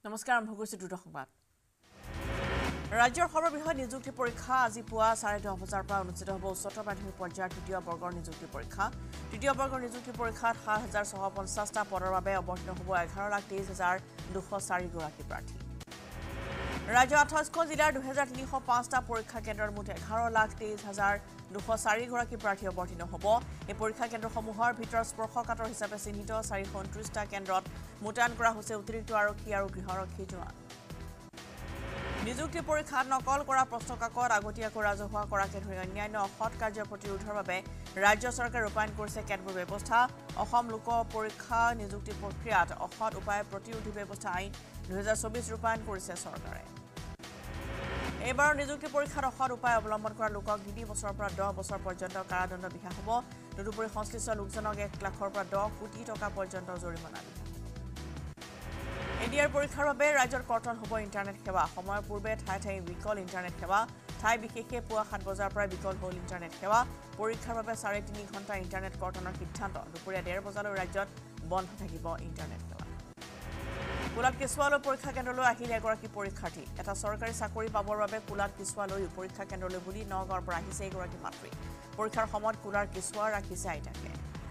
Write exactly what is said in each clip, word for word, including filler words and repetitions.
নমস্কাৰ আৰম্ভ কৰিছো দ্ৰুত সংবাদ ৰাজ্যৰ সৰ্ববৃহৎ নিযুক্তি পৰীক্ষা আজি পুৱা চাৰে দহ বজাৰ পৰা অনুষ্ঠিত হ'ব উচ্চতৰ মাধ্যমিক পৰ্যায়ৰ তৃতীয় বৰ্গৰ নিযুক্তি পৰীক্ষা তৃতীয় বৰ্গৰ নিযুক্তি পৰীক্ষাত সাত হাজাৰ ছশ পঞ্চাছ টা পদৰ বাবে অৱতীৰ্ণ হ'ব এঘাৰ লাখ তেইছ হাজাৰ দুশ চাৰি গৰাকী প্ৰাৰ্থী ৰাজ্যৰ আঠাইছ খন জিলাৰ দুই হাজাৰ তিনিশ পাঁচ টা পৰীক্ষা কেন্দ্ৰৰ মুঠ এঘাৰ লাখ তেইছ হাজাৰ দুশ চাৰি গৰাকী প্ৰাৰ্থী অৱতীৰ্ণ হ'ব এই পৰীক্ষা কেন্দ্ৰসমূহৰ ভিতৰত স্পৰ্শকাতৰ হিচাপে চিহ্নিত চাৰিশ ঊনত্ৰিছ টা কেন্দ্ৰত মোতায়েন কৰা হৈছে অতিৰিক্ত আৰক্ষী আৰু গৃহৰক্ষী জোৱান নিযুক্তি পৰীক্ষাত নকল কৰা প্ৰশ্নকাকত আগতীয়াকৈ ৰাজহুৱা কৰাকে ধৰি অন্যান্য অসৎ কাৰ্য প্ৰতিৰোধৰ বাবে ৰাজ্য চৰকাৰে ৰূপায়ণ কৰিছে কেতবোৰ ব্যৱস্থা অসম লোক পৰীক্ষা নিযুক্তি প্ৰক্ৰিয়াত অসৎ উপায় প্ৰতিৰোধী ব্যৱস্থা আইন দুই হাজাৰ চৌবিছ ৰূপায়ণ কৰিছে চৰকাৰে এইবাৰ নিযুক্তি পৰীক্ষাত অসৎ উপায় অৱলম্বন কৰা লোকক তিনি বছৰৰ পৰা দহ বছৰ পৰ্যন্ত কাৰাদণ্ড বিহা হ'ব তদুপৰি সংশ্লিষ্ট লোকজনক এক লাখৰ পৰা দহ কোটি টকা পৰ্যন্ত জৰিমনা বিহা এডিআৰ পৰীক্ষাৰ বাবে ৰাজ্যৰ কৰ্তন হ'ব ইণ্টাৰনেট সেৱা সময়ৰ পূৰ্বে ঠাই ঠাই বিকল ইণ্টাৰনেট সেৱা ঠাই বিশেষে পুৱা সাত বজাৰ পৰা বিকল হ'ল ইণ্টাৰনেট সেৱা পৰীক্ষাৰ বাবে চাৰে তিনি ঘণ্টা ইণ্টাৰনেট কৰ্তনৰ সিদ্ধান্ত দুপৰীয়া ডেৰ বজালৈ ৰাজ্যত বন্ধ থাকিব ইণ্টাৰনেট সেৱা কুলাত কেঁচুৱালৈ পৰীক্ষা কেন্দ্ৰলৈ আহিল এগৰাকী পৰীক্ষাৰ্থী এটা চৰকাৰী চাকৰি পাবৰ বাবে কুলাত কেঁচুৱালৈ পৰীক্ষা কেন্দ্ৰলৈ বুলি নগাঁৱৰ পৰা আহিছে এগৰাকী মাতৃ পৰীক্ষাৰ সময়ত কুলাৰ কেঁচুৱা ৰাখিছে আইতাকে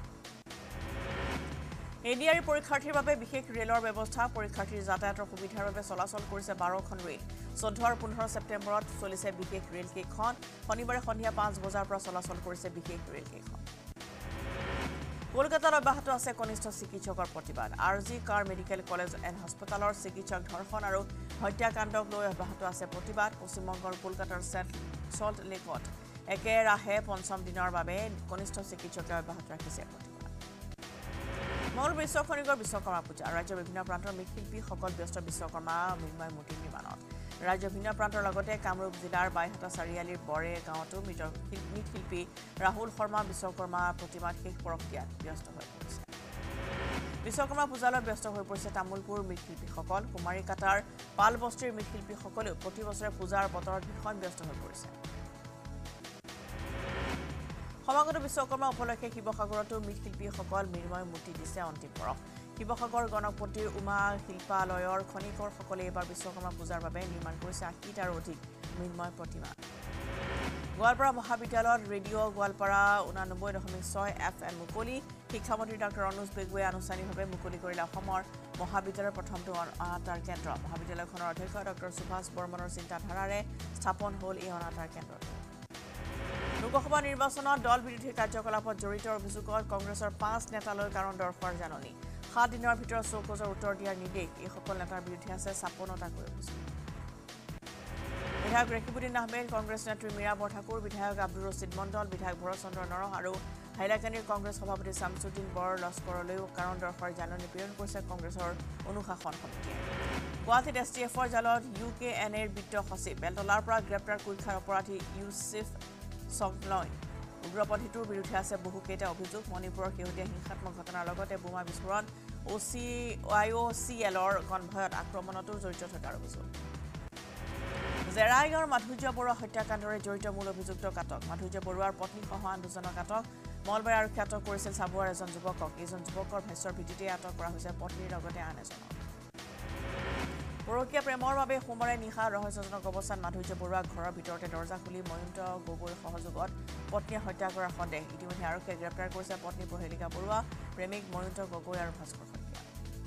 এডিআৰ পৰীক্ষাৰ্থীৰ বাবে বিশেষ ৰেলৰ ব্যৱস্থা পৰীক্ষাৰ্থীৰ যাতায়াতৰ সুবিধাৰ বাবে চলাচল কৰিছে বাৰখন ৰেল চৈধ্য আৰু পোন্ধৰ ছেপ্টেম্বৰত চলিছে বিশেষ ৰেল কেইখন শনিবাৰে সন্ধিয়া পাঁচ বজাৰ পৰা চলাচল কৰিছে বিশেষ ৰেল কেইখন কলকাতাত অব্যাহত আছে কনিষ্ঠ চিকিৎসকৰ প্ৰতিবাদ R G Kar medical college and হস্পিটেলৰ চিকিৎসক ধৰ্ষণ আৰু হত্যাকাণ্ডক লৈ অব্যাহত আছে প্ৰতিবাদ পশ্চিমবংগৰ কলকাতাৰ সল্ট লেকত একেৰাহে পঞ্চম দিনৰ বাবে কনিষ্ঠ চিকিৎসকে অব্যাহত ৰাখিছে প্ৰতিবাদ মূল বিশ্ব খনিকৰ বিশ্বকৰ্মা পূজা ৰাজ্যৰ বিভিন্ন প্ৰান্তৰ মৃৎশিল্পীসকল ব্যস্ত বিশ্বকৰ্মা মৃন্ময় মূৰ্তি নিৰ্মাণত ৰাজ্যৰ ভিন্ন প্ৰান্তৰ লগতে কামৰূপ জিলাৰ বাইহাটা চাৰিআলিৰ বৰে গাঁৱতো মৃৎশিল্পী ৰাহুল শৰ্মা বিশ্বকৰ্মা প্ৰতিমাত শেষ পৰশ দিয়াত ব্যস্ত হৈ পৰিছে বিশ্বকৰ্মা পূজালৈ ব্যস্ত হৈ পৰিছে তামোলপুৰ মৃৎশিল্পীসকল কুমাৰীকাটাৰ পালবস্তিৰ মৃৎশিল্পীসকলেও প্ৰতি বছৰে পূজাৰ বতৰত ভীষণ ব্যস্ত হৈ পৰিছে সমাগত বিশ্বকৰ্মা উপলক্ষে শিৱসাগৰতো মৃৎশিল্পীসকল মৃন্ময় মূৰ্তি দিছে অন্তিম পৰশ শিৱসাগৰ গণপতিৰ উমা শিল্পালয়ৰ খনিকৰসকলে এইবাৰ বিশ্বকৰ্মা পূজাৰ বাবে নিৰ্মাণ কৰিছে আশীটাৰো অধিক মৃন্ময় প্ৰতিমা গোৱালপাৰা মহাবিদ্যালয়ত ৰেডিঅ' গোৱালপাৰা ঊনানব্বৈ দশমিক ছয় এফ এম মুকলি শিক্ষামন্ত্ৰী ডক্টৰ অনুজ বেগুৱে আনুষ্ঠানিকভাৱে মুকলি কৰিলে অসমৰ মহাবিদ্যালয়ৰ প্ৰথমটো অনাতাঁৰ কেন্দ্ৰ মহাবিদ্যালয়খনৰ অধ্যক্ষ ডক্টৰ সুভাষ বৰ্মনৰ চিন্তাধাৰাৰে স্থাপন হ'ল এই অনাতাঁৰ কেন্দ্ৰটো লোকসভা নিৰ্বাচনত দল বিৰোধী কাৰ্যকলাপত জড়িত অভিযোগত কংগ্ৰেছৰ পাঁচ নেতালৈ কাৰণ দৰ্শৰ জাননী সাত দিনৰ ভিতৰত চৌকজৰ উত্তৰ দিয়াৰ নিৰ্দেশ এইসকল নেতাৰ বিৰুদ্ধে আছে ছাপন্নটাকৈ অভিযোগ বিধায়ক ৰেকিবুদ্দিন আহমেদ কংগ্ৰেছ নেত্ৰী মীৰা বৰঠাকুৰ বিধায়ক আব্দুৰ ৰছিদ মণ্ডল বিধায়ক ভৰতচন্দ্ৰ নৰহ আৰু হাইলাকান্দিৰ কংগ্ৰেছ সভাপতি শামছুদ্দিন বৰ লস্কৰলৈও কাৰণ দৰ্শৰ জাননী প্ৰেৰণ কৰিছে কংগ্ৰেছৰ অনুশাসন সমিতিয়ে গুৱাহাটীত এছ টি এফৰ জালত ইউ কে এন এৰ বিত্ত সচিব বেলতলাৰ পৰা গ্ৰেপ্তাৰ কুখ্যাত অপৰাধী ইউছিফ সংলয় উগ্ৰপন্থীটোৰ বিৰুদ্ধে আছে বহুকেইটা অভিযোগ মণিপুৰৰ শেহতীয়া হিংসাত্মক ঘটনাৰ লগতে বোমা বিস্ফোৰণ অ' চি আই অ' চি এলৰ কনভয়ত আক্ৰমণতো জড়িত থকাৰ অভিযোগ জেৰাইগাঁৱৰ মাধুৰ্য বৰুৱা হত্যাকাণ্ডৰে জড়িত মূল অভিযুক্ত কাটক মাধুৰ্য বৰুৱাৰ পত্নীসহ আন দুজনক আটক মলবাৰী আৰক্ষীয়ে আটক কৰিছিল চাবুৱাৰ এজন যুৱকক এইজন যুৱকৰ ভাষ্যৰ ভিত্তিতে আটক কৰা হৈছে পত্নীৰ লগতে আন এজনক পৰকীয়া প্ৰেমৰ বাবে সোমবাৰে নিশা ৰহস্যজনক অৱস্থাত মাধুৰ্য বৰুৱাক ঘৰৰ ভিতৰতে দৰ্জা খুলি ময়ন্ত গগৈৰ সহযোগত পত্নীয়ে হত্যা কৰাৰ সন্দেহ ইতিমধ্যে আৰক্ষীয়ে গ্ৰেপ্তাৰ কৰিছে পত্নী প্ৰহেলিকা বৰুৱা প্ৰেমিক ময়ন্ত গগৈ আৰু ভাস্কৰ শইকীয়া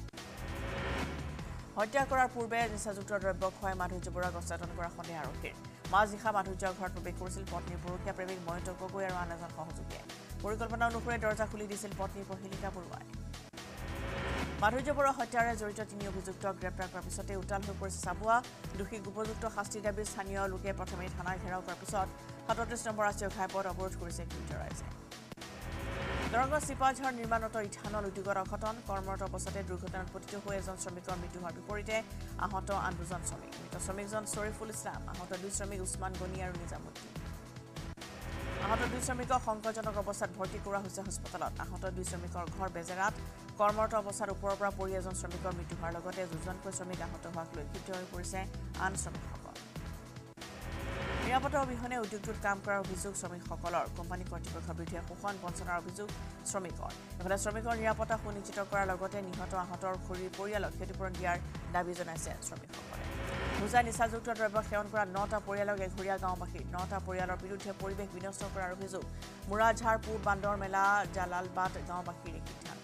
হত্যা কৰাৰ পূৰ্বে নিচাযুক্ত দ্ৰব্য খুৱাই মাধুৰ্য বৰুৱাক অচেতন কৰা সন্দেহ আৰক্ষীৰ মাজনিশা মাধুৰ্যৰ ঘৰত প্ৰৱেশ কৰিছিল পত্নীৰ পৰকীয়া প্ৰেমিক ময়ন্ত গগৈ আৰু আন এজন সহযোগীয়ে পৰিকল্পনা অনুসৰি দৰ্জা খুলি দিছিল পত্নী প্ৰহেলিকা বৰুৱাই মাধুৰ্য বৰুৱা হত্যাৰে জড়িত তিনি অভিযুক্তক গ্ৰেপ্তাৰ কৰাৰ পিছতে উত্তাল হৈ পৰিছে চাবুৱা দোষীক উপযুক্ত শাস্তি দাবী স্থানীয় লোকে প্ৰথমে থানাৰ ঘেৰাও কৰাৰ পিছত সাতত্ৰিছ নম্বৰ ৰাষ্ট্ৰীয় ঘাইপথ অৱৰোধ কৰিছে ক্ষুব্ধ ৰাইজে দৰঙৰ চিপাঝাৰ নিৰ্মাণৰত ইথানল উদ্যোগত অঘটন কৰ্মৰত অৱস্থাতে দুৰ্ঘটনাত পতিত হৈ এজন শ্ৰমিকৰ মৃত্যু হোৱাৰ বিপৰীতে আহত আন দুজন শ্ৰমিক মৃত শ্ৰমিকজন শ্বৰিফুল ইছলাম আহত দুই শ্ৰমিক উছমান গনি আৰু নিজামুদ্দিন আহত দুই শ্ৰমিকক সংকটজনক অৱস্থাত ভৰ্তি কৰা হৈছে হস্পিটেলত আহত দুই শ্ৰমিকৰ ঘৰ বেজেৰাত কৰ্মৰত অৱস্থাত ওপৰৰ পৰা পৰি এজন শ্ৰমিকৰ মৃত্যু হোৱাৰ লগতে দুজনকৈ শ্ৰমিক আহত হোৱাক লৈ ক্ষিপ্ত হৈ পৰিছে আন শ্ৰমিকসকল নিৰাপত্তা অবিহনে উদ্যোগটোত কাম কৰাৰ অভিযোগ শ্ৰমিকসকলৰ কোম্পানী কৰ্তৃপক্ষৰ বিৰুদ্ধে শোষণ বঞ্চনাৰ অভিযোগ শ্ৰমিকৰ এফালে শ্ৰমিকৰ নিৰাপত্তা সুনিশ্চিত কৰাৰ লগতে নিহত আহতৰ খুৰীৰ পৰিয়ালক ক্ষতিপূৰণ দিয়াৰ দাবী জনাইছে শ্ৰমিকসকলে ভুজাই নিচাযুক্ত দ্ৰব্য সেৱন কৰা নটা পৰিয়ালক এঘৰীয়া গাঁওবাসী নটা পৰিয়ালৰ বিৰুদ্ধে পৰিৱেশ বিনষ্ট কৰাৰ অভিযোগ মুৰাঝাৰ পূব বান্দৰ মেলা জালালবাদ গাঁওবাসীৰ সিদ্ধান্ত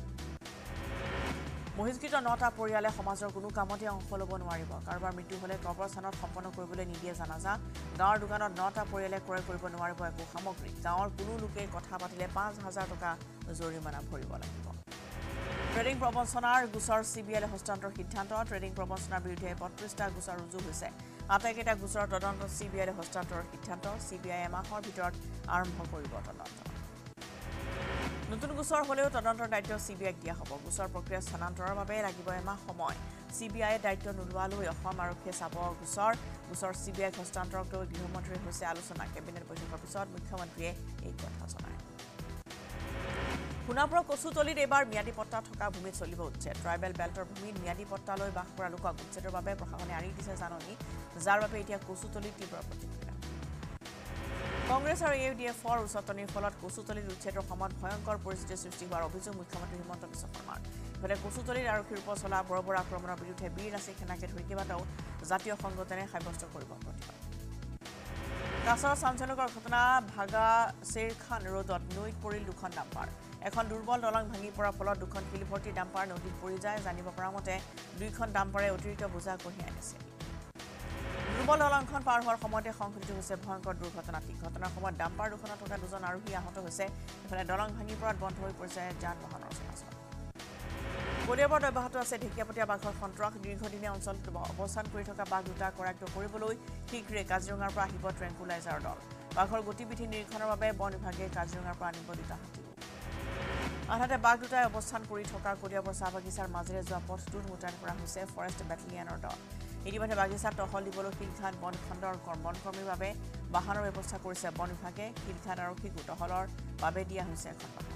বহিষ্কৃত নটা পৰিয়ালে সমাজৰ কোনো কামতে অংশ ল'ব নোৱাৰিব কাৰোবাৰ মৃত্যু হ'লে কবৰস্থানত সম্পন্ন কৰিবলৈ নিদিয়ে জানাজা গাঁৱৰ দোকানত নটা পৰিয়ালে ক্ৰয় কৰিব নোৱাৰিব একো সামগ্ৰী গাঁৱৰ কোনো লোকে কথা পাতিলে পাঁচ হাজাৰ টকা জৰিমনা ভৰিব লাগিব ট্ৰেডিং প্ৰবঞ্চনাৰ গোচৰ চিবিআইলৈ হস্তান্তৰ সিদ্ধান্ত ট্ৰেডিং প্ৰবঞ্চনাৰ বিৰুদ্ধে বত্ৰিশটা গোচৰ ৰুজু হৈছে আটাইকেইটা গোচৰৰ তদন্ত চিবিআইলৈ হস্তান্তৰৰ সিদ্ধান্ত চিবিআই এমাহৰ ভিতৰত আৰম্ভ কৰিব তদন্ত নতুন গোচৰ হলেও তদন্তৰ দায়িত্ব চিবিআইক দিয়া হ'ব গোচৰ প্ৰক্ৰিয়া স্থানান্তৰৰ বাবে লাগিব এমাহ সময় চিবিআইয়ে দায়িত্ব নোলোৱালৈ অসম আৰক্ষীয়ে চাব গোচৰ গোচৰ চিবিআইক হস্তান্তৰক লৈ গৃহমন্ত্ৰীৰ হৈছে আলোচনা কেবিনেট বৈঠকৰ পিছত মুখ্যমন্ত্ৰীয়ে এই কথা জনায় সোণাপুৰৰ কচুতলিত এইবাৰ ম্যাদী পট্টা থকা ভূমিত চলিব উচ্ছেদ ট্ৰাইবেল বেল্টৰ ভূমিত ম্যাদী পট্টালৈ বাস কৰা লোকক উচ্ছেদৰ বাবে প্ৰশাসনে আঁৰি দিছে জাননী যাৰ বাবে এতিয়া কচুতলিত তীব্ৰ প্ৰতিক্ৰিয়া কংগ্ৰেছ আৰু এ ডি এফৰ উচতনিৰ ফলত কচুতলিত উচ্ছেদৰ সময়ত ভয়ংকৰ পৰিস্থিতিৰ সৃষ্টি হোৱাৰ অভিযোগ মুখ্যমন্ত্ৰী হিমন্ত বিশ্ব শৰ্মাৰ ইফালে কচুতলিত আৰক্ষীৰ ওপৰত চলা বৰ্বৰ আক্ৰমণৰ বিৰুদ্ধে বীৰ ৰাচি সেনাকে ধৰি কেইবাটাও জাতীয় সংগঠনে সাব্যস্ত কৰিব প্ৰতিবাদ কাছৰ চাঞ্চল্যকৰ ঘটনা ভাগা শ্বেৰখান ৰোডত নৈত পৰিল দুখন ডাম্পাৰ এখন দুৰ্বল দলং ভাঙি পৰাৰ ফলত দুখন শিলভৰ্তি ডাম্পাৰ নদীত পৰি যায় জানিব পৰা মতে দুইখন ডাম্পাৰে অতিৰিক্ত বোজা কঢ়িয়াই আনিছে দুৰ্বল দলংখন পাৰ হোৱাৰ সময়তে সংঘটিত হৈছে ভয়ংকৰ দুৰ্ঘটনাটি ঘটনাৰ সময়ত ডাম্পাৰ দুখনত থকা দুজন আৰোহী আহত হৈছে ইফালে দলং ভাঙি পৰাত বন্ধ হৈ পৰিছে যান বাহনৰ চলাচল কলিয়াবৰত অব্যাহত আছে ঢেকীয়াপতীয়া বাঘৰ সন্ত্ৰাস দীৰ্ঘদিনীয়া অঞ্চলত অৱস্থান কৰি থকা বাঘ দুটা কৰায়ত্ব কৰিবলৈ শীঘ্ৰে কাজিৰঙাৰ পৰা আহিব ট্ৰেংকুলাইজাৰ দল বাঘৰ গতিবিধি নিৰীক্ষণৰ বাবে বন বিভাগে কাজিৰঙাৰ পৰা আনিব দুটা হাতী আনহাতে বাঘ দুটাই অৱস্থান কৰি থকা কলিয়াবৰ চাহ বাগিচাৰ মাজেৰে যোৱা পথটোত মোতায়েন কৰা হৈছে ফৰেষ্ট বেটেলিয়নৰ দল ইতিমধ্যে বাগিচাত টহল দিবলৈ শিলঘাট বন খণ্ডৰ বনকৰ্মীৰ বাবে বাহনৰ ব্যৱস্থা কৰিছে বন বিভাগে শিলঘাট আৰক্ষীক টহলৰ বাবে দিয়া হৈছে এখন বাহন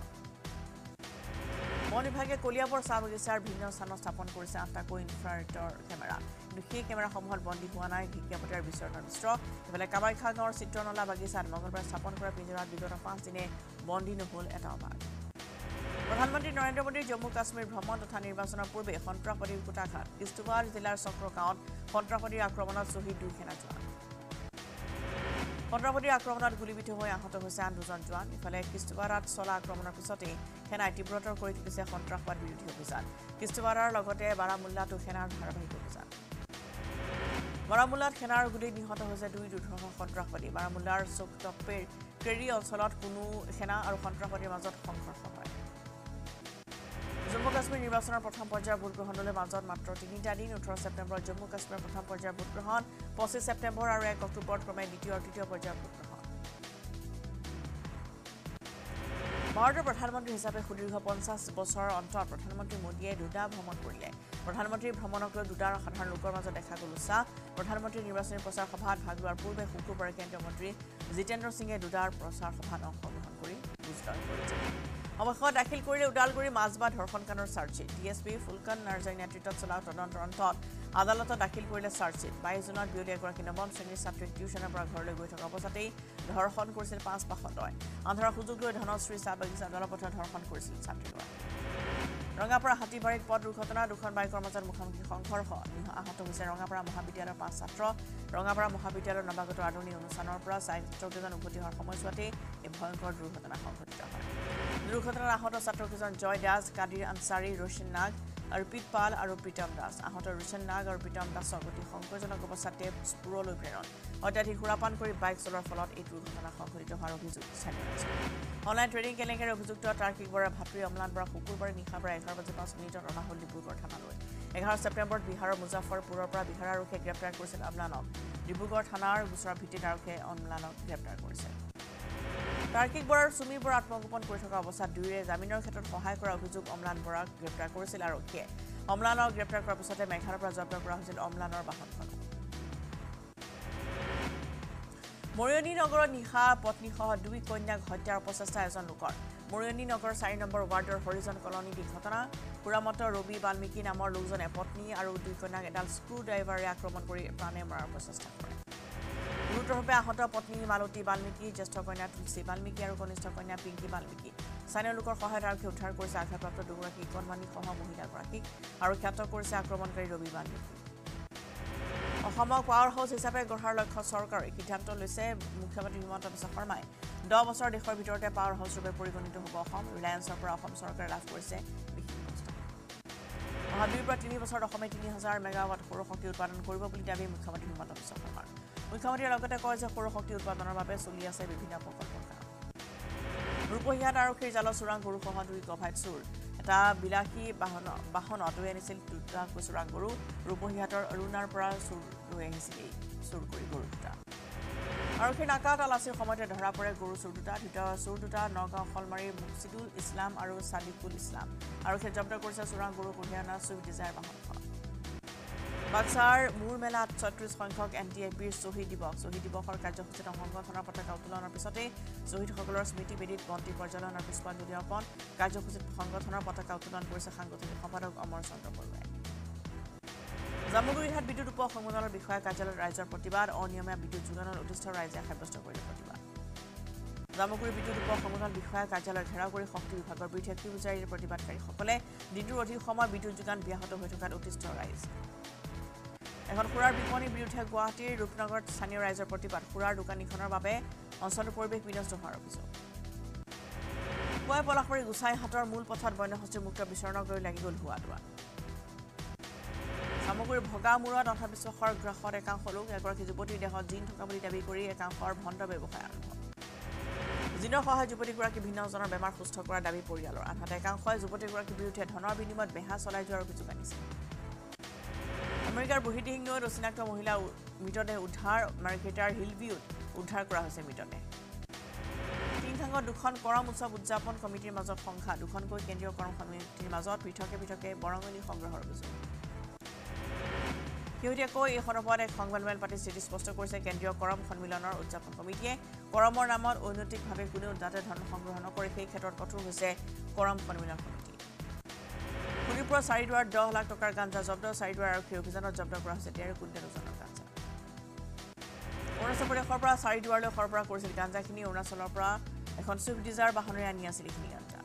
বন বিভাগে কলিয়াবৰ চাহ বাগিচাৰ ভিন্ন স্থানত স্থাপন কৰিছে আঠটাকৈ ইনফ্ৰাৰেডৰ কেমেৰা কিন্তু সেই কেমেৰাসমূহত বন্দী হোৱা নাই ঢেকীয়াপতীয়াৰ বিচৰণৰ দৃশ্য ইফালে কামাখ্যা গাঁৱৰ চিত্ৰনলা বাগিচাত মঙলবাৰে স্থাপন কৰা পিঞ্জৰাত বিগত পাঁচ দিনে বন্দী নহল এটাও বাঘ প্ৰধানমন্ত্ৰী নৰেন্দ্ৰ মোদীৰ জম্মু কাশ্মীৰ ভ্ৰমণ তথা নিৰ্বাচনৰ পূৰ্বে সন্ত্ৰাসবাদীৰ কুটাঘাত কিস্তুৱাৰ জিলাৰ চক্ৰ গাঁৱত সন্ত্ৰাসবাদীৰ আক্ৰমণত শ্বহীদ দুই সেনা জোৱান সন্ত্ৰাসবাদীৰ আক্ৰমণত গুলীবিদ্ধ হৈ আহত হৈছে আন দুজন জোৱান ইফালে কিস্তুৱাৰাত চলা আক্ৰমণৰ পিছতেই সেনাই তীব্ৰতৰ কৰি তুলিছে সন্ত্ৰাসবাদ বিৰোধী অভিযান কিস্তুৱাৰাৰ লগতে বাৰামুল্লাতো সেনাৰ ধাৰাবাহিক অভিযান বাৰামুল্লাত সেনাৰ গুলীত নিহত হৈছে দুই দুৰ্ধৰ্ষ সন্ত্ৰাসবাদী বাৰামুল্লাৰ চোকটপ্পেৰ ক্ৰেৰী অঞ্চলত কোনো সেনা আৰু সন্ত্ৰাসবাদীৰ মাজত সংঘৰ্ষ হয় জম্মু কাশ্মীৰ নিৰ্বাচনৰ প্ৰথম পৰ্যায়ৰ ভোটগ্ৰহণলৈ মাজত মাত্ৰ তিনিটা দিন ওঠৰ ছেপ্টেম্বৰত জম্মু কাশ্মীৰৰ প্ৰথম পৰ্যায়ৰ ভোটগ্ৰহণ পঁচিছ ছেপ্টেম্বৰ আৰু এক অক্টোবৰত ক্ৰমে দ্বিতীয় আৰু তৃতীয় পৰ্যায়ৰ ভোটগ্ৰহণ ভাৰতৰ প্ৰধানমন্ত্ৰী হিচাপে সুদীৰ্ঘ পঞ্চাছ বছৰৰ অন্তত প্ৰধানমন্ত্ৰী মোদীয়ে দুটা ভ্ৰমণ কৰিলে প্ৰধানমন্ত্ৰীৰ ভ্ৰমণক লৈ দুটা সাধাৰণ লোকৰ মাজত দেখা গ'ল উৎসাহ প্ৰধানমন্ত্ৰীৰ নিৰ্বাচনী প্ৰচাৰ সভাত ভাগ লোৱাৰ পূৰ্বে শুকুৰবাৰে কেন্দ্ৰীয় মন্ত্ৰী জিতেন্দ্ৰ সিঙে দুটাৰ প্ৰচাৰ সভাত অংশগ্ৰহণ কৰি বুজদাৰ কৰিছে অৱশেষত দাখিল কৰিলে ওদালগুৰি মাজবাট ধৰ্ষণকাণ্ডৰ chargesheet D S P Phukan নাৰ্জাৰীৰ নেতৃত্বত চলা তদন্তৰ অন্তত আদালতত দাখিল কৰিলে চাৰ্জশ্বিট বাইছ জুনত বিয়লি এগৰাকী নৱম শ্ৰেণীৰ ছাত্ৰীক টিউচনৰ পৰা ঘৰলৈ গৈ থকা অৱস্থাতেই ধৰ্ষণ কৰিছিল পাঁচ পাখণ্ডই আন্ধাৰৰ সুযোগ লৈ ধনশ্ৰী চাহ বাগিচা দলপথত ধৰ্ষণ কৰিছিল ছাত্ৰীগৰাকী ৰঙাপাৰা হাতীবাৰীত পথ দুৰ্ঘটনা দুখন বাইকৰ মাজত মুখামুখি সংঘৰ্ষ আহত হৈছে ৰঙাপাৰা মহাবিদ্যালয়ৰ পাঁচ ছাত্ৰ ৰঙাপাৰা মহাবিদ্যালয়ৰ নৱাগত আদৰণি অনুষ্ঠানৰ পৰা ছাত্ৰকেইজন উভতি হোৱাৰ সময়ছোৱাতেই এই ভয়ংকৰ দুৰ্ঘটনা সংঘটিত হয় দুৰ্ঘটনাত আহত ছাত্ৰকেইজন জয় দাস কাদিৰ আনচাৰী ৰোশন নাগ অৰ্পিত পাল আৰু প্ৰীতম দাস আহত ৰোশন নাগ আৰু প্ৰীতম দাসক অতি সংকটজনক অৱস্থাত টেপ স্পুৰলৈ প্ৰেৰণ অত্যাধিক সুৰাপান কৰি বাইক চলোৱাৰ ফলত এই দুৰ্ঘটনা সংঘটিত হোৱাৰ অভিযোগ স্থানীয় অনলাইন ট্ৰেডিং কেলেংকাৰীৰ অভিযুক্ত তাৰ্কিক বৰাৰ ভাতৃ অম্লান বৰা শুকুৰবাৰে নিশা প্ৰায় এঘাৰ বাজি পাঁচ মিনিটত অনা হ'ল ডিব্ৰুগড় থানালৈ এঘাৰ ছেপ্টেম্বৰত বিহাৰৰ মুজাফৰপুৰৰ পৰা বিহাৰ আৰক্ষীয়ে গ্ৰেপ্তাৰ কৰিছিল অম্লানক ডিব্ৰুগড় থানাৰ গোচৰৰ ভিত্তিত আৰক্ষীয়ে অম্লানক গ্ৰেপ্তাৰ কৰিছে তাৰ্কিক বৰাৰ চুমি বৰা আত্মগোপন কৰি থকা অৱস্থাত দুয়োৰে জামিনৰ ক্ষেত্ৰত সহায় কৰাৰ অভিযোগ অম্লান বৰাক গ্ৰেপ্তাৰ কৰিছিল আৰক্ষীয়ে অম্লানক গ্ৰেপ্তাৰ কৰাৰ পিছতে মেঘালয়ৰ পৰা জব্দ কৰা হৈছিল অম্লানৰ বাহনখন মৰিয়নী নগৰত নিশা পত্নীসহ দুই কন্যাক হত্যাৰ প্ৰচেষ্টা এজন লোকৰ মৰিয়নী নগৰৰ চাৰি নম্বৰ ৱাৰ্ডৰ হৰিজন কলনীত ঘটনা পুৰামত ৰবি বাল্মীকি নামৰ লোকজনে পত্নী আৰু দুই কন্যাক এডাল স্ক্ৰু ড্ৰাইভাৰে আক্ৰমণ কৰি প্ৰাণে মৰাৰ প্ৰচেষ্টা কৰে গুৰুতৰভাৱে আহত পত্নী মালতী বাল্মীকি জ্যেষ্ঠ কন্যা তুলসী বাল্মীকি আৰু কনিষ্ঠ কন্যা পিংকি বাল্মীকি স্থানীয় লোকৰ সহায়ত আৰক্ষী উদ্ধাৰ কৰিছে আঘাতপ্ৰাপ্ত দুগৰাকী কণমানি সহ মহিলাগৰাকীক আৰু ক্ষত কৰিছে আক্ৰমণকাৰী ৰবি বাল্মীকি অসমক পাৱাৰ হাউচ হিচাপে গঢ়াৰ লক্ষ্য চৰকাৰে সিদ্ধান্ত লৈছে মুখ্যমন্ত্ৰী হিমন্ত বিশ্ব শৰ্মাই দহ বছৰ দেশৰ ভিতৰতে পাৱাৰ হাউচ ৰূপে পৰিগণিত হ'ব অসম ৰিলায়েন্সৰ পৰা অসম চৰকাৰে লাভ কৰিছে বিশেষ ব্যৱস্থা অহা দুইৰ পৰা তিনি বছৰত অসমে তিনি হাজাৰ মেগাৱাট সৌৰশক্তি উৎপাদন কৰিব বুলি দাবী মুখ্যমন্ত্ৰী হিমন্ত বিশ্ব শৰ্মাৰ মুখ্যমন্ত্ৰীয়ে লগতে কয় যে সৌৰশক্তি উৎপাদনৰ বাবে চলি আছে বিভিন্ন প্ৰকল্পৰ কাম ৰূপহীহাট আৰক্ষীৰ জালত চোৰাং গৰুসহ দুই গভাইত চোৰ এটা বিলাসী বাহন বাহনত লৈ আনিছিল দুটা চোৰাং গৰু ৰূপহীহাটৰ অৰুণাৰ পৰা চোৰ লৈ আহিছিল এই চোৰ কৰি গৰু দুটা আৰক্ষীৰ নাকা তালাচীৰ সময়তে ধৰা পৰে গৰু চোৰ দুটা দুটা চোৰ দুটা নগাঁও শলমাৰীৰ মুকছিদুল ইছলাম আৰু ছাদিকুল ইছলাম আৰক্ষীয়ে জব্দ কৰিছে চোৰাং গৰু কঢ়িয়াই অনা ছুইফ্ট ডিজায়াৰ বাহনখন বাক্সাৰ মূৰ মেলাত ছয়ত্ৰিশ সংখ্যক এন ডি এফ বিৰ শ্বহীদ দিৱস শ্বহীদ দিৱসৰ কাৰ্যসূচীত সংগঠনৰ পতাকা উত্তোলনৰ পিছতে শ্বহীদসকলৰ স্মৃতি বেদীত বন্তি প্ৰজ্বলন আৰু পুষ্পাঞ্জলি অৰ্পণ কাৰ্যসূচীত সংগঠনৰ পতাকা উত্তোলন কৰিছে সাংগঠনিক সম্পাদক অমৰ চন্দ্ৰ বৰুৱাই জামুগুৰিহাট বিদ্যুৎ উপ সংমণ্ডলৰ বিষয়া কাৰ্যালয়ত ৰাইজৰ প্ৰতিবাদ অনিয়মীয়া বিদ্যুৎ যোগানত অতিষ্ঠ ৰাইজে সাব্যস্ত কৰিলে প্ৰতিবাদ জামুগুৰি বিদ্যুৎ উপ সংমণ্ডল বিষয়া কাৰ্যালয় ঘেৰাও কৰি শক্তি বিভাগৰ বিৰুদ্ধে তীব্ৰ প্ৰতিবাদকাৰীসকলে দিনটোৰ অধিক সময় বিদ্যুৎ যোগান ব্যাহত হৈ থকাত অতিষ্ঠ ৰাইজ এখন খুৰাৰ বিপণীৰ বিৰুদ্ধে গুৱাহাটীৰ ৰূপনগৰত স্থানীয় ৰাইজৰ প্ৰতিবাদ খুৰাৰ দোকানীখনৰ বাবে অঞ্চলটোৰ পৰিৱেশ বিনষ্ট হোৱাৰ অভিযোগ পুৱাই পলাশবাৰী গোসাইহাটৰ মূল পথত বন্যহস্তীৰ মুক্ত বিচৰণক লৈ লাগি গ'ল হোৱা দোৱা সামগ্ৰীৰ ভগা মূৰত অন্ধবিশ্বাসৰ গ্ৰাসত একাংশ লোক এগৰাকী যুৱতীৰ দেহত জিন থকা বুলি দাবী কৰি একাংশৰ ভণ্ড ব্যৱসায় আৰম্ভ জিনৰ সহায়ত যুৱতীগৰাকী ভিন্নজনৰ বেমাৰ সুস্থ কৰাৰ দাবী পৰিয়ালৰ আনহাতে একাংশই যুৱতীগৰাকীৰ বিৰুদ্ধে ধনৰ বিনিময়ত বেহা চলাই যোৱাৰ অভিযোগ আনিছে আমেৰিকাৰ বুঢ়ীদিহিং নৈত অচিনাক্ত মহিলা মৃতদেহ উদ্ধাৰ মাৰ্কেটাৰ হিলভিউত উদ্ধাৰ কৰা হৈছে মৃতদেহ টিংখাঙত দুখন কৰম উৎসৱ উদযাপন কমিটিৰ মাজত সংখ্যা দুখনকৈ কেন্দ্ৰীয় কৰম সমিতিৰ মাজত পৃথকে পৃথকে বৰঙণি সংগ্ৰহৰ অভিযোগ শেহতীয়াকৈ এই সন্দৰ্ভত এক সংবাদমেল পাতি স্থিতি স্পষ্ট কৰিছে কেন্দ্ৰীয় কৰম সন্মিলনৰ উদযাপন কমিটিয়ে কৰমৰ নামত অনৈতিকভাৱে কোনেও যাতে ধন সংগ্ৰহ নকৰে সেই ক্ষেত্ৰত কঠোৰ হৈছে কৰম সন্মিলন কমিটি শোণিতপুৰৰ চাৰিদুৱাৰত দহ লাখ টকাৰ গাঞ্জা জব্দ চাৰিদুৱাৰ আৰক্ষীৰ অভিযানত জব্দ কৰা হৈছে ডেৰ কুইণ্টেল ওজনৰ গাঞ্জা অৰুণাচল প্ৰদেশৰ পৰা চাৰিদুৱাৰলৈ সৰবৰাহ কৰিছিল গাঞ্জাখিনি অৰুণাচলৰ পৰা এখন ছুইফ্ট ডিজায়াৰ বাহনেৰে আনি আছিল এইখিনি গাঞ্জা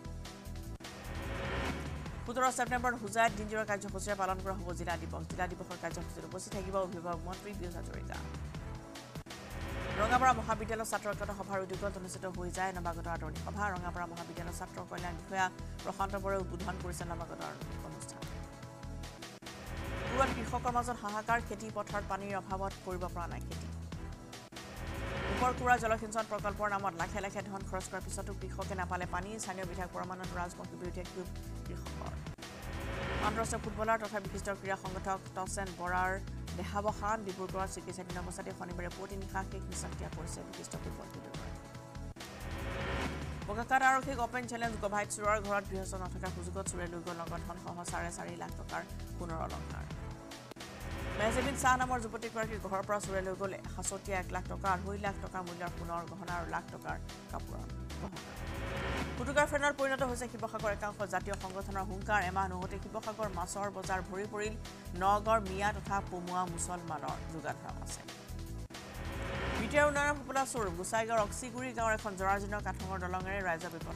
সোতৰ ছেপ্টেম্বৰত হোজাইত দিনজোৰা কাৰ্যসূচীৰে পালন কৰা হ'ব জিলা দিৱস জিলা দিৱসৰ কাৰ্যসূচীত উপস্থিত থাকিব অভিভাৱক মন্ত্ৰী পীয়ুষ হাজৰিকা ৰঙাপাৰা মহাবিদ্যালয়ৰ ছাত্ৰ ঐক্যতা সভাৰ উদ্যোগত অনুষ্ঠিত হৈ যায় নৱাগত আদৰণি সভা ৰঙাপাৰা মহাবিদ্যালয়ৰ ছাত্ৰ কল্যাণ বিষয়া প্ৰশান্ত বৰাই উদ্বোধন কৰিছে নৱাগত আদৰণি অনুষ্ঠান পূৰ্বত কৃষকৰ মাজত হাহাকাৰ খেতি পথাৰত পানীৰ অভাৱত কৰিব পৰা নাই খেতি উপৰকুৰা জলসিঞ্চন প্ৰকল্পৰ নামত লাখে লাখে ধন খৰচ কৰাৰ পিছতো কৃষকে নাপালে পানী স্থানীয় বিধায়ক পৰমানন্দ ৰাজবংশীৰ বিৰুদ্ধে ক্ষোভ কৃষকৰ আন্তঃৰাষ্ট্ৰীয় ফুটবলাৰ তথা বিশিষ্ট ক্ৰীড়া সংগঠক টছেন বৰাৰ দেহাৱসান ডিব্ৰুগড়ত চিকিৎসাধীন অৱস্থাতে শনিবাৰে পুৱতি নিশা শেষ নিশ্বাস ত্যাগ কৰিছে বিশিষ্ট ফুটবল খেলুৱৈ বোকাখাত আৰক্ষীক অপেন চেলেঞ্জ গভাইত চোৰৰ ঘৰত গৃহস্থ নথকাৰ সুযোগত চোৰে লৈ গ'ল নগদ ধনসহ চাৰে চাৰি লাখ টকাৰ সোণৰ অলংকাৰ মেজেবিন শ্বাহ নামৰ যুৱতীগৰাকীৰ ঘৰৰ পৰা চোৰে লৈ গ'ল সাঁচতীয়া এক লাখ টকা আঢ়ৈ লাখ টকাৰ মূল্যৰ সোণৰ গহনা আৰু লাখ টকাৰ কাপোৰৰ গহনা ফুটুকাৰ ফেনত পৰিণত হৈছে শিৱসাগৰ একাংশ জাতীয় সংগঠনৰ হুংকাৰ এমাহ নহওঁতে শিৱসাগৰ মাছৰ বজাৰ ভৰি পৰিল নগড় মিয়া তথা পমুৱা মুছলমানৰ যোগাধাৰা আছে বিটিআৰ উন্নয়নৰ ফোপোলা চোৰ গোসাইগাঁৱৰ অক্সিগুৰি গাঁৱৰ এখন জৰাজীৰ্ণ কাঠঙৰ দলঙেৰে ৰাইজৰ বিপদ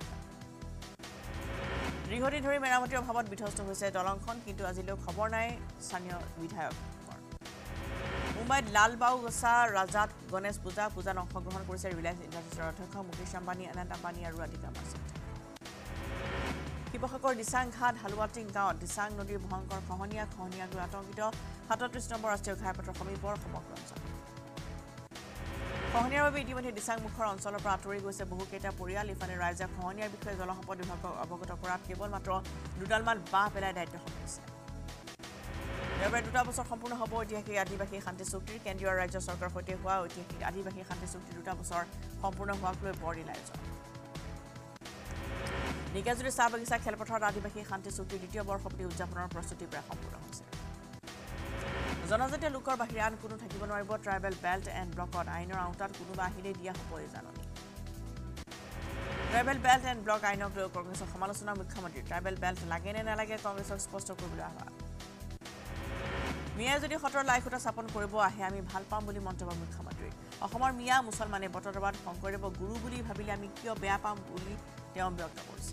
দীৰ্ঘদিন ধৰি মেৰামতিৰ অভাৱত বিধ্বস্ত হৈছে দলংখন কিন্তু আজিলৈ খবৰ নাই স্থানীয় বিধায়কৰ মুম্বাইত লালবাউগছা ৰাজাত গণেশ পূজা পূজাত অংশগ্ৰহণ কৰিছে ৰিলায়েন্স ইণ্ডাষ্ট্ৰিজৰ অধ্যক্ষ মুকেশ আম্বানী অনন্ত আম্বানী আৰু ৰাধিকা মাৰ্চেণ্ট শিৱসাগৰ দিচাং ঘাট হালুৱাটিং গাঁৱত দিচাং নদীৰ ভয়ংকৰ খহনীয়া খহনীয়াক লৈ আতংকিত সাতত্ৰিশ নম্বৰ ৰাষ্ট্ৰীয় ঘাইপথৰ সমীপৰ সমগ্ৰ অঞ্চল খহনীয়াৰ বাবে ইতিমধ্যে দিচাংমুখৰ অঞ্চলৰ পৰা আঁতৰি গৈছে বহুকেইটা পৰিয়াল ইফালে ৰাইজে খহনীয়াৰ বিষয়ে জলসম্পদ বিভাগক অৱগত কৰাত কেৱল মাত্ৰ দুডালমান বাঁহ পেলাই দায়িত্ব সম্ভাৱিছে দেওবাৰে দুটা বছৰ সম্পূৰ্ণ হ'ব ঐতিহাসিক আদিবাসী শান্তি চুক্তিৰ কেন্দ্ৰীয় ৰাজ্য চৰকাৰৰ সৈতে হোৱা ঐতিহাসিক আদিবাসী শান্তি চুক্তি দুটা বছৰ সম্পূৰ্ণ হোৱাক লৈ বৰদিন আয়োজন নিকাজুৰি চাহ বাগিচা খেলপথাৰত আদিবাসী শান্তি চুক্তিৰ দ্বিতীয় বৰ্ষপূৰ্তি উদযাপনৰ প্ৰস্তুতি প্ৰায় সম্পূৰ্ণ হৈছে জনজাতীয় লোকৰ বাহিৰে আন কোনো থাকিব নোৱাৰিব ট্ৰাইবেল বেল্ট এণ্ড ব্লকত আইনৰ আওতাত কোনোবা আহিলেই দিয়া হ'ব এই জাননী ট্ৰাইবেল বেল্ট এণ্ড ব্লক আইনক লৈ কংগ্ৰেছৰ সমালোচনা মুখ্যমন্ত্ৰী ট্ৰাইবেল বেল্ট লাগে নে নালাগে কংগ্ৰেছক স্পষ্ট কৰিবলৈ আহ্বান মিয়াই যদি সতৰ লাইখুটা স্থাপন কৰিব আহে আমি ভাল পাম বুলি মন্তব্য মুখ্যমন্ত্ৰী অসমৰ মিয়া মুছলমানে বটৰবাদ শংকৰদেৱ গুৰু বুলি ভাবিলে আমি কিয় বেয়া পাম বুলি তেওঁ ব্যক্ত কৰিছে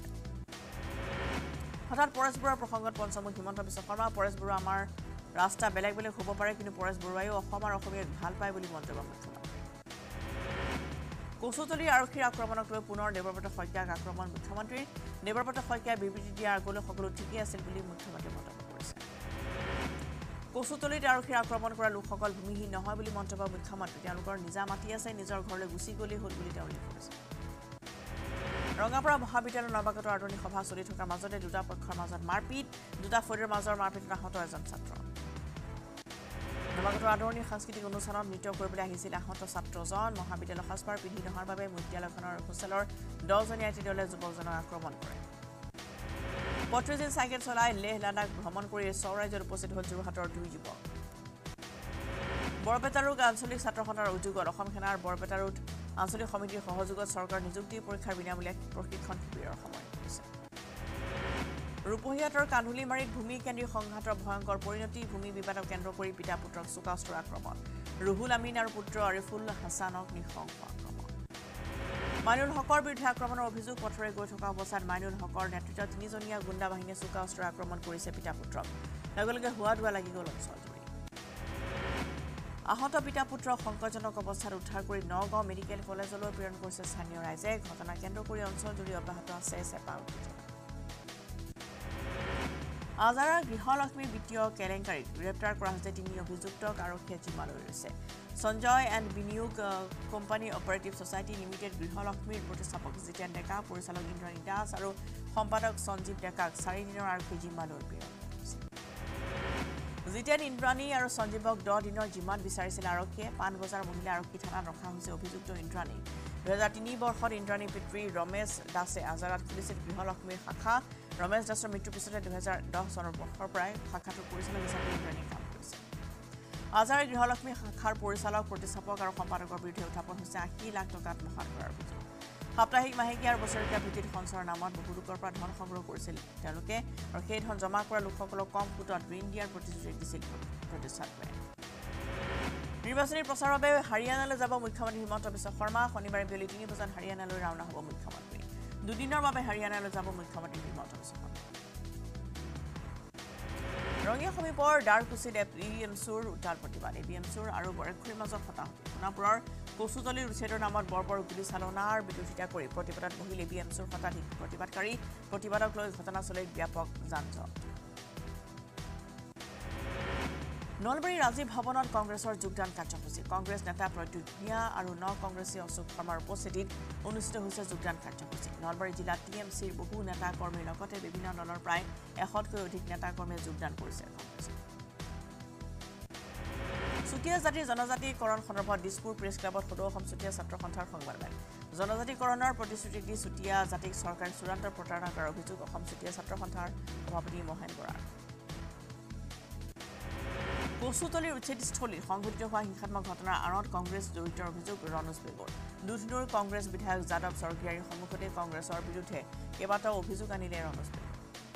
হঠাৎ পৰেশ বৰুৱাৰ প্ৰসংগত পঞ্চমুখ হিমন্ত বিশ্ব শৰ্মা পৰেশ বৰুৱা আমাৰ ৰাস্তা বেলেগ বেলেগ হ'ব পাৰে কিন্তু পৰেশ বৰুৱাইও অসমৰ অসমীয়াক ভাল পায় বুলি মন্তব্য মুখ্যমন্ত্ৰী কচুতলীৰ আৰক্ষীৰ আক্ৰমণক লৈ পুনৰ দেৱব্ৰত শইকীয়াক আক্ৰমণ মুখ্যমন্ত্ৰী দেৱব্ৰত শইকীয়াই বিবৃতি দিয়াৰ আগলৈ সকলো ঠিকেই আছিল বুলি মুখ্যমন্ত্ৰীয়ে মন্তব্য কৰিছে কচুতলীত আৰক্ষীৰ আক্ৰমণ কৰা লোকসকল ভূমিহীন নহয় বুলি মন্তব্য মুখ্যমন্ত্ৰী তেওঁলোকৰ নিজা মাটি আছে নিজৰ ঘৰলৈ গুচি গ'লেই হ'ল বুলি তেওঁ উল্লেখ কৰিছে ৰঙাপাৰা মহাবিদ্যালয়ৰ নৱাগত আদৰণি সভা চলি থকাৰ মাজতে দুটা পক্ষৰ মাজত মাৰপিট দুটা ফৈদৰ মাজৰ মাৰপিটত আহত এজন ছাত্ৰ নৱাগত আদৰণি সাংস্কৃতিক অনুষ্ঠানত নৃত্য কৰিবলৈ আহিছিল আহত ছাত্ৰজন মহাবিদ্যালয়ৰ সাজপাৰ পিন্ধি নহাৰ বাবে বিদ্যালয়খনৰ হোষ্টেলৰ দহজনীয়া এটি দলে যুৱকজনক আক্ৰমণ কৰে পঁয়ত্ৰিশ দিন চাইকেল চলাই লেহ লাডাখ ভ্ৰমণ কৰি চৌৰাজ্যত উপস্থিত হ'ল যোৰহাটৰ দুই যুৱক বৰপেটাৰুক আঞ্চলিক ছাত্ৰ সন্থাৰ উদ্যোগত অসম সেনাৰ বৰপেটাৰুত আঞ্চলিক সমিতিৰ সহযোগত চৰকাৰ নিযুক্তি পৰীক্ষাৰ বিনামূলীয়া প্ৰশিক্ষণ শিবিৰৰ সময় কৰিছে ৰূপহীয়াতৰ কান্ধুলিমাৰীত ভূমি কেন্দ্ৰীয় সংঘাতৰ ভয়ংকৰ পৰিণতি ভূমি বিবাদক কেন্দ্ৰ কৰি পিতা পুত্ৰক চুকাস্ত্ৰ আক্ৰমণ ৰুহুল আমিন আৰু পুত্ৰ আৰিফুল হাছানক নিঃশংস আক্ৰমণ মাইনুল হকৰ বিৰুদ্ধে আক্ৰমণৰ অভিযোগ পথৰে গৈ থকা অৱস্থাত মাইনুল হকৰ নেতৃত্বত তিনিজনীয়া গুণ্ডা বাহিনীয়ে চুকাস্ত্ৰ আক্ৰমণ কৰিছে পিতা পুত্ৰক লগে লগে হোৱা দোৱা লাগি গ'ল অঞ্চলজুৰি আহত পিতা পুত্ৰক সংকটজনক অৱস্থাত উদ্ধাৰ কৰি নগাঁও মেডিকেল কলেজলৈ প্ৰেৰণ কৰিছে স্থানীয় ৰাইজে ঘটনা কেন্দ্ৰ কৰি অঞ্চলজুৰি অব্যাহত আছে চেপা উত্তেজনা আজাৰা গৃহলক্ষ্মী বিত্তীয় কেলেংকাৰীত গ্ৰেপ্তাৰ কৰা হৈছে তিনি অভিযুক্তক আৰক্ষীয়ে জিম্মালৈ লৈছে সঞ্জয় এণ্ড বিনিয়োগ কোম্পানী অপাৰেটিভ ছ'চাইটি লিমিটেড গৃহলক্ষ্মীৰ প্ৰতিষ্ঠাপক জিতেন ডেকা পৰিচালক ইন্দ্ৰাণী দাস আৰু সম্পাদক সঞ্জীৱ ডেকাক চাৰিদিনৰ আৰক্ষী জিম্মালৈ প্ৰেৰণ কৰিছে জিতেন ইন্দ্ৰাণী আৰু সঞ্জীৱক দহ দিনৰ জিম্মাত বিচাৰিছিল আৰক্ষীয়ে পাণবজাৰ মহিলা আৰক্ষী থানাত ৰখা হৈছে অভিযুক্ত ইন্দ্ৰাণী দুহেজাৰ তিনি বৰ্ষত ইন্দ্ৰাণী পিতৃ ৰমেশ দাসে আজাৰাত খুলিছিল গৃহলক্ষ্মীৰ শাখা ৰমেশ দাসৰ মৃত্যুৰ পিছতে দুহেজাৰ দহ চনৰ বৰ্ষৰ পৰাই শাখাটোৰ পৰিচালক হিচাপে ইন্দ্ৰাণী কাম কৰিছে আজাৰা গৃহলক্ষ্মী শাখাৰ পৰিচালক প্ৰতিষ্ঠাপক আৰু সম্পাদকৰ বিৰুদ্ধে উত্থাপন হৈছে আশী লাখ টকা আত্মসাৎ কৰাৰ অভিযোগ সাপ্তাহিক মাহেকীয়া আৰু বছৰেকীয়া ভিত্তিত সঞ্চয়ৰ নামত বহু লোকৰ পৰা ধন সংগ্ৰহ কৰিছিল তেওঁলোকে আৰু সেই ধন জমা কৰা লোকসকলক কম সুতত ঋণ দিয়াৰ প্ৰতিশ্ৰুতি দিছিল প্ৰতিষ্ঠানটোৱে নিৰ্বাচনী প্ৰচাৰৰ বাবে হাৰিয়ানালৈ যাব মুখ্যমন্ত্ৰী হিমন্ত বিশ্ব শৰ্মা শনিবাৰে বিয়লি তিনি বজাত হাৰিয়ানালৈ ৰাওনা হ'ব মুখ্যমন্ত্ৰী দুদিনৰ বাবে হাৰিয়ানালৈ যাব মুখ্যমন্ত্ৰী হিমন্ত বিশ্ব শৰ্মা ৰঙিয়া সমীপৰ ডাৰকুছিত এ বি এম চুৰ উত্তাল প্ৰতিবাদ এ বি এম চুৰ আৰু বৰেখুৰীৰ মাজত হতাহতি সোণাপুৰৰ কচুতলীৰ উচ্ছেদৰ নামত বৰ্বৰ গুলীচালনাৰ বিৰোধিতা কৰি প্ৰতিবাদত বহিল এ বি এম চুৰ শতাধিক প্ৰতিবাদকাৰী প্ৰতিবাদক লৈ ঘটনাস্থলীত ব্যাপক যান-জঁট নলবাৰী ৰাজীৱ ভৱনত কংগ্ৰেছৰ যোগদান কাৰ্যসূচী কংগ্ৰেছ নেতা প্ৰদ্যুৎ ভূঞা আৰু ন কংগ্ৰেছী অশোক শৰ্মাৰ উপস্থিতিত অনুষ্ঠিত হৈছে যোগদান কাৰ্যসূচী নলবাৰী জিলাত টি এম চিৰ বহু নেতা কৰ্মীৰ লগতে বিভিন্ন দলৰ প্ৰায় এশতকৈ অধিক নেতা কৰ্মীয়ে যোগদান কৰিছে কংগ্ৰেছত চুতীয়া জাতিৰ জনজাতিকৰণ সন্দৰ্ভত দিছপুৰ প্ৰেছ ক্লাবত সদৌ অসম চুতীয়া ছাত্ৰ সন্থাৰ সংবাদমেল জনজাতিকৰণৰ প্ৰতিশ্ৰুতি দি চুতীয়া জাতিক চৰকাৰে চূড়ান্ত প্ৰতাৰণা কৰাৰ অভিযোগ অসম চুতীয়া ছাত্ৰ সন্থাৰ সভাপতি মহেন বৰাৰ কচুতলীৰ উচ্ছেদস্থলীত সংঘটিত হোৱা হিংসাত্মক ঘটনাৰ আঁৰত কংগ্ৰেছ জড়িতৰ অভিযোগ ৰণোজ বেগৰ দুধনুৰ কংগ্ৰেছ বিধায়ক যাদৱ স্বৰ্গীয়াৰীৰ সন্মুখতে কংগ্ৰেছৰ বিৰুদ্ধে কেইবাটাও অভিযোগ আনিলে ৰণোজ বেগৰ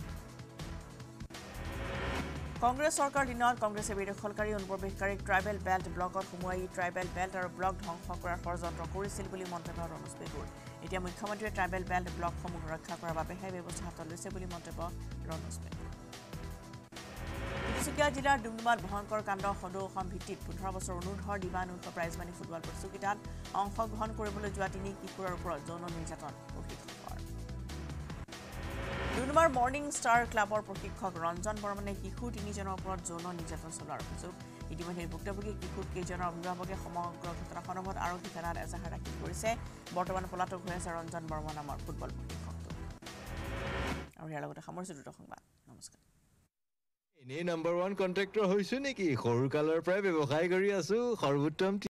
কংগ্ৰেছ চৰকাৰ দিনত কংগ্ৰেছে বেদখলকাৰী অনুপ্ৰৱেশকাৰীক ট্ৰাইবেল বেল্ট ব্লকত সোমোৱাই ট্ৰাইবেল বেল্ট আৰু ব্লক ধ্বংস কৰাৰ ষড়যন্ত্ৰ কৰিছিল বুলি মন্তব্য ৰণোজ বেগৰ এতিয়া মুখ্যমন্ত্ৰীয়ে ট্ৰাইবেল বেল্ট ব্লকসমূহ ৰক্ষা কৰাৰ বাবেহে ব্যৱস্থা হাতত লৈছে বুলি মন্তব্য ৰণোজ বেগৰ তিনিচুকীয়া জিলাৰ ডুমডুমাত ভয়ংকৰ কাণ্ড সদৌ অসম ভিত্তিত পোন্ধৰ বছৰ অনুৰ্ধৰ দিবানুৰ্ধ প্ৰাইজমানী ফুটবল প্ৰতিযোগিতাত অংশগ্ৰহণ কৰিবলৈ যোৱা তিনি কিশোৰৰ ওপৰত যৌন নিৰ্যাতন প্ৰশিক্ষকৰ ডুমডুমাৰ মৰ্ণিং ষ্টাৰ ক্লাবৰ প্ৰশিক্ষক ৰঞ্জন বৰ্মনে শিশু তিনিজনৰ ওপৰত যৌন নিৰ্যাতন চলোৱাৰ অভিযোগ ইতিমধ্যে ভুক্তভোগী কিশোৰ কেইজনৰ অভিভাৱকে সমগ্ৰ ঘটনা সন্দৰ্ভত আৰক্ষী থানাত এজাহাৰ দাখিল কৰিছে বৰ্তমান পলাতক হৈ আছে ৰঞ্জন বৰ্মন নামৰ ফুটবল প্ৰশিক্ষকটো আৰু ইয়াৰ লগতে সামৰিছোঁ দুটা সংবাদ নমস্কাৰ এনে নাম্বাৰ ওৱান কন্ট্ৰেক্টৰ হৈছো নেকি সৰু কালৰ পৰাই ব্যৱসায় কৰি আছো সৰ্বোত্তম